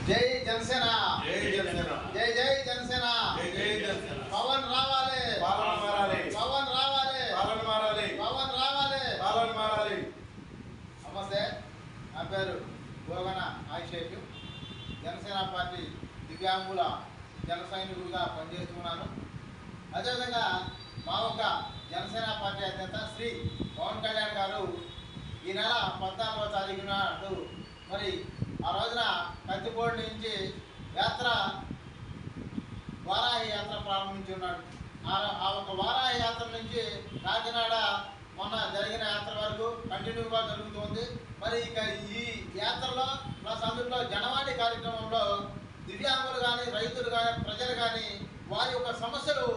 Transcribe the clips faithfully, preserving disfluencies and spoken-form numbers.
జై జనసేన జై జనసేన జై జై జనసేన జై జై జనసేన పవన్ రావాలి పాలన మారాలి పవన్ రావాలి పాలన మారాలి పవన్ రావాలి పాలన మారాలి. నమస్తే, నా పేరు గోగన ఆయిషేక్. జనసేన పార్టీ దివ్యాంగుల జన సైనికుడిగా పనిచేస్తున్నాను. అదేవిధంగా మా ఒక జనసేన పార్టీ అధినేత శ్రీ పవన్ కళ్యాణ్ గారు ఈ నెల పద్నాలుగవ తారీఖు నాడు మరి ఆ రోజున కత్తిపోడి నుంచి యాత్ర వారాహి యాత్ర ప్రారంభించి ఉన్నాడు. ఆ ఒక వారాహి యాత్ర నుంచి కాకినాడ మొన్న జరిగిన యాత్ర వరకు కంటిన్యూగా జరుగుతుంది. మరి ఇక ఈ యాత్రలో ప్లస్ అందులో జనవాణి కార్యక్రమంలో దివ్యాంగులు కానీ రైతులు కానీ ప్రజలు కానీ వారి యొక్క సమస్యలు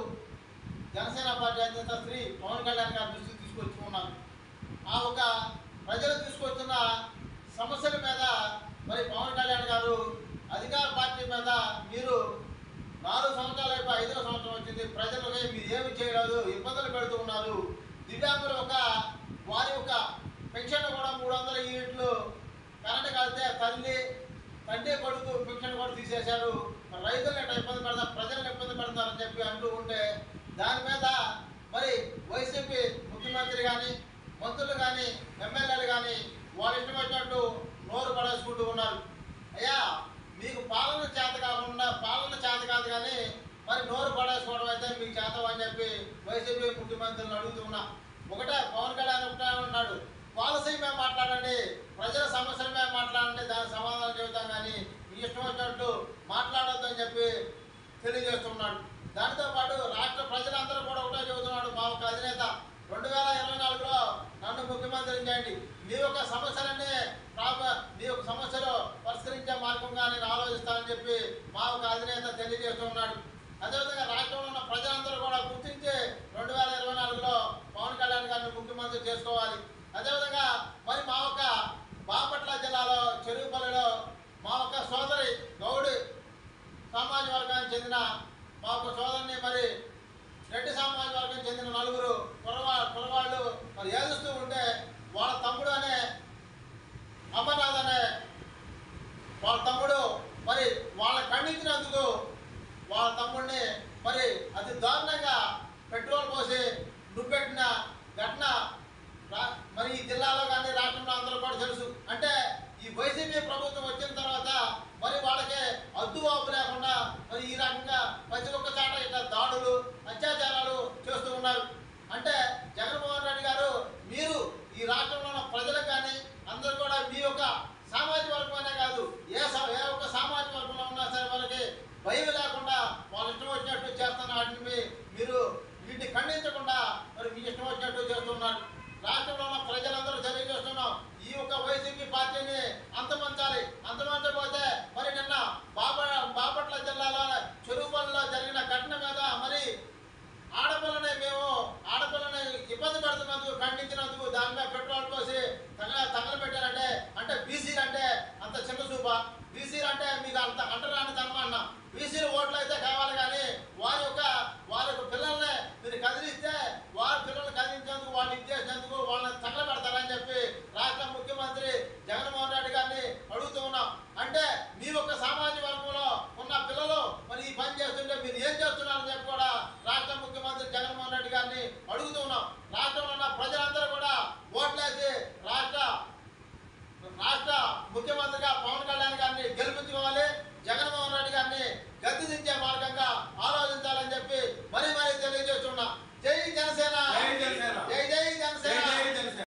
జనసేన పార్టీ అధినేత శ్రీ పవన్ కళ్యాణ్ గారి దృష్టికి తీసుకొచ్చి ఉన్నారు. ఆ ఒక ప్రజలు తీసుకొచ్చిన సమస్యల మీద మరి పవన్ కళ్యాణ్ గారు అధికార పార్టీ మీద మీరు నాలుగు సంవత్సరాలు అయిపోయి ఐదో సంవత్సరం వచ్చింది, ప్రజలకి మీరు ఏమి చేయలేదు, ఇబ్బందులు పెడుతూ ఉన్నారు. దివ్యాంగులు ఒక వారి యొక్క పెన్షన్ కూడా మూడు వందల యూనిట్లు కరెంట్ కలిస్తే తల్లి తండ్రి కొడుకు పెన్షన్ కూడా తీసేశారు. రైతులను ఎట్లా ఇబ్బంది పెడతారు, ప్రజలను ఇబ్బంది పెడతారని చెప్పి అంటూ ఉంటే దాని మీద మరి వైసీపీ ముఖ్యమంత్రి కానీ మంత్రులు కానీ ఎమ్మెల్యేలు కానీ వాళ్ళు ఇష్టం వచ్చినట్టు నోరు పడేసుకుంటూ ఉన్నారు. అయ్యా, మీకు పాలన చేత కాకుండా పాలన చేత కాదు కానీ మరి నోరు పడేసుకోవడం అయితే మీకు చేత అని చెప్పి వైసీపీ ముఖ్యమంత్రులను అడుగుతూ ఉన్నా. ఒకటే పవన్ కళ్యాణ్ ఒకటే ఉన్నాడు, పాలసీ మేము మాట్లాడండి, ప్రజల సమస్యల మేము మాట్లాడండి, దానికి సమాధానం చెబుతాం కానీ మీ ఇష్టం వచ్చినట్టు మాట్లాడొద్దని చెప్పి తెలియజేస్తున్నాడు. దానితో పాటు రాష్ట్ర ప్రజలందరూ కూడా ఒకటే చెబుతున్నాడు మా ఒక అధినేత, రెండు వేల ఇరవై నాలుగులో నన్ను ముఖ్యమంత్రిని చేయండి, మీ యొక్క సమస్యలన్నీ మీ యొక్క సమస్యలు పరిష్కరించే మార్గంగా నేను ఆలోచిస్తానని చెప్పి మా ఒక అధినేత తెలియజేస్తున్నాడు. అదేవిధంగా రాష్ట్రంలో ఉన్న ప్రజలందరూ కూడా గుర్తించి రెండు వేల ఇరవై నాలుగులో పవన్ కళ్యాణ్ గారిని ముఖ్యమంత్రి చేసుకోవాలి. అదేవిధంగా మరి మా యొక్క బాపట్ల జిల్లాలో చెరువుపల్లిలో మా యొక్క సోదరి గౌడి సమాజ వర్గానికి చెందిన మా యొక్క సోదరిని మరి రెడ్డి సమాజ వర్గం చెందిన నలుగురు కురవా కురవాళ్ళు మరి ఏడుస్తూ ఉంటే వాళ్ళ తమ్ముడు అనే అమర్నాథ్ అనే వాళ్ళ తమ్ముడు మరి వాళ్ళ ఖండించినందుకు వాళ్ళ తమ్ముడిని మరి అతి దారుణంగా పెట్రోల్ పోసి దుప్పెట్టిన ఘటన మరి ఈ జిల్లాలో కానీ రాష్ట్రంలో అందరూ కూడా తెలుసు. అంటే ఈ వైసీపీ ప్రభుత్వం వచ్చిన తర్వాత మరి వాళ్ళకి అద్దువాపు లేకుండా మరి ఈ రకంగా ప్రతి ఒక్క చాట ఇట్లా దాడులు అత్యాచారాలు చేస్తూ ఉన్నారు. అంటే జగన్మోహన్ రెడ్డి గారు మీరు ఈ రాష్ట్రంలో ఉన్న ప్రజలకు కానీ అందరూ కూడా మీ యొక్క సామాజిక వర్గమనే కాదు ఏ ఏ ఒక్క సామాజిక వర్గంలో ఉన్నా సరే వాళ్ళకి భయం లేకుండా వాళ్ళు ఇష్టం వచ్చినట్టు చేస్తున్న వాటిని మీరు వీటిని ఖండించకుండా మరి మీ ఇష్టం వచ్చినట్టు చేస్తున్నారు. రాష్ట్రంలో ఉన్న ప్రజలందరూ తెలియజేస్తున్నాం, ఈ యొక్క వైసీపీ పార్టీని అంతమంచాలి. అంతమంచకపోతే మరి నిన్న బాప బాపట్ల జిల్లాలో చెరువుపల్లిలో జరిగిన ఘటన మీద మరి ఆడపిల్లని మేము ఆడపిల్లని ఇబ్బంది పెడుతున్నందుకు ఖండించినందుకు దాని మీద పెట్రోల్ పోసి తగల తగలబెట్టారంటే అంటే బీసీలు అంటే అంత చిన్న చూప, బీసీలు అంటే మీకు అంత అంటరాని తనమా అన్న, బీసీలు